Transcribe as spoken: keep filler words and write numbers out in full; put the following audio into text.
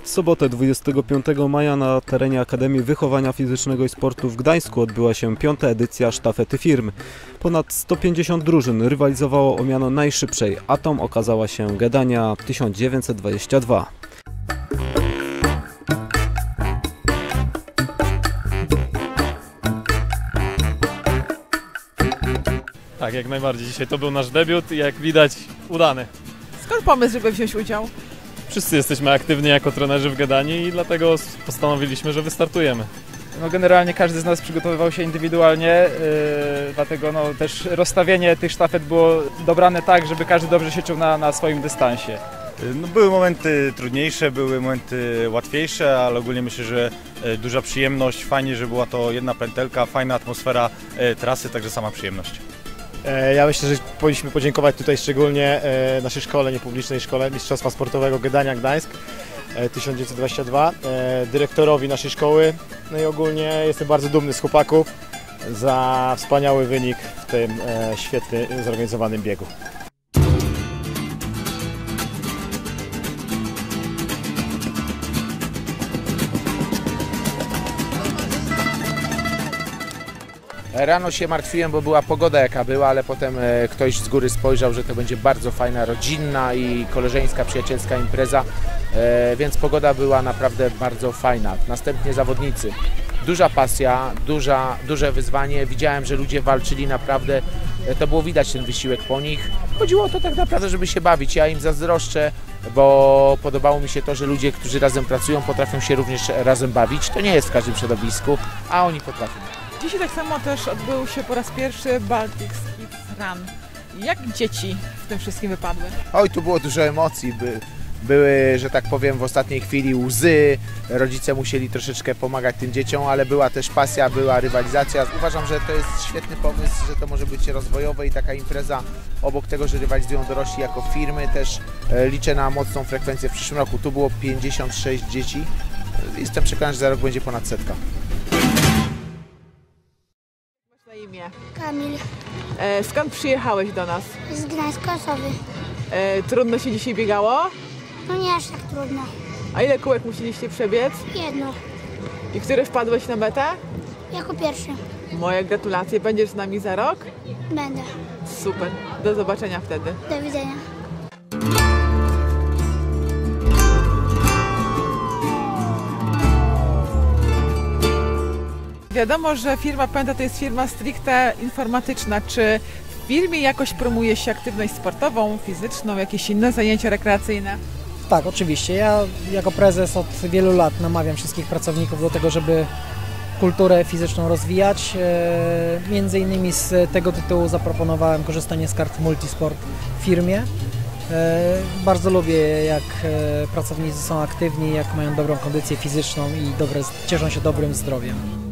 sobotę dwudziestego piątego maja na terenie Akademii Wychowania Fizycznego i Sportu w Gdańsku odbyła się piąta edycja sztafety firm. Ponad sto pięćdziesiąt drużyn rywalizowało o miano najszybszej, a tą okazała się Gdynia tysiąc dziewięćset dwadzieścia dwa. Tak, jak najbardziej. Dzisiaj to był nasz debiut i jak widać udany. Skąd pomysł, żeby wziąć udział? Wszyscy jesteśmy aktywni jako trenerzy w Gdanii i dlatego postanowiliśmy, że wystartujemy. No generalnie każdy z nas przygotowywał się indywidualnie, yy, dlatego no też rozstawienie tych sztafet było dobrane tak, żeby każdy dobrze się czuł na, na swoim dystansie. No, były momenty trudniejsze, były momenty łatwiejsze, ale ogólnie myślę, że duża przyjemność, fajnie, że była to jedna pętelka, fajna atmosfera trasy, także sama przyjemność. Ja myślę, że powinniśmy podziękować tutaj szczególnie naszej szkole, niepublicznej szkole Mistrzostwa Sportowego Gdynia Gdańsk tysiąc dziewięćset dwadzieścia dwa, dyrektorowi naszej szkoły, no i ogólnie jestem bardzo dumny z chłopaków za wspaniały wynik w tym świetnie zorganizowanym biegu. Rano się martwiłem, bo była pogoda jaka była, ale potem ktoś z góry spojrzał, że to będzie bardzo fajna, rodzinna i koleżeńska, przyjacielska impreza, więc pogoda była naprawdę bardzo fajna. Następnie zawodnicy. Duża pasja, duża, duże wyzwanie. Widziałem, że ludzie walczyli naprawdę, to było widać ten wysiłek po nich. Chodziło o to tak naprawdę, żeby się bawić. Ja im zazdroszczę, bo podobało mi się to, że ludzie, którzy razem pracują, potrafią się również razem bawić. To nie jest w każdym środowisku, a oni potrafią. Dzisiaj tak samo też odbył się po raz pierwszy Baltic Skids Run. Jak dzieci w tym wszystkim wypadły? Oj, tu było dużo emocji. By, były, że tak powiem, w ostatniej chwili łzy. Rodzice musieli troszeczkę pomagać tym dzieciom, ale była też pasja, była rywalizacja. Uważam, że to jest świetny pomysł, że to może być rozwojowe i taka impreza obok tego, że rywalizują dorośli jako firmy. Też liczę na mocną frekwencję w przyszłym roku. Tu było pięćdziesiąt sześć dzieci. Jestem przekonany, że za rok będzie ponad setka. Na imię? Kamil. E, skąd przyjechałeś do nas? Z Gdańska-Osowy. E, trudno się dzisiaj biegało? No nie aż tak trudno. A ile kółek musieliście przebiec? Jedno. I który wpadłeś na metę? Jako pierwszy. Moje gratulacje. Będziesz z nami za rok? Będę. Super. Do zobaczenia wtedy. Do widzenia. Wiadomo, że firma Penta to jest firma stricte informatyczna. Czy w firmie jakoś promuje się aktywność sportową, fizyczną, jakieś inne zajęcia rekreacyjne? Tak, oczywiście. Ja jako prezes od wielu lat namawiam wszystkich pracowników do tego, żeby kulturę fizyczną rozwijać. Między innymi z tego tytułu zaproponowałem korzystanie z kart Multisport w firmie. Bardzo lubię, jak pracownicy są aktywni, jak mają dobrą kondycję fizyczną i dobre, cieszą się dobrym zdrowiem.